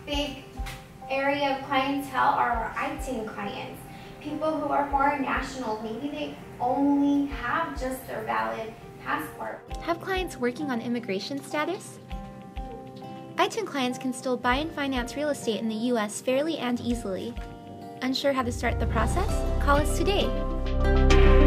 big area of clientele are our ITIN clients. People who are foreign nationals, maybe they only have just their valid passport. Have clients working on immigration status? ITIN clients can still buy and finance real estate in the U.S. fairly and easily. Unsure how to start the process? Call us today.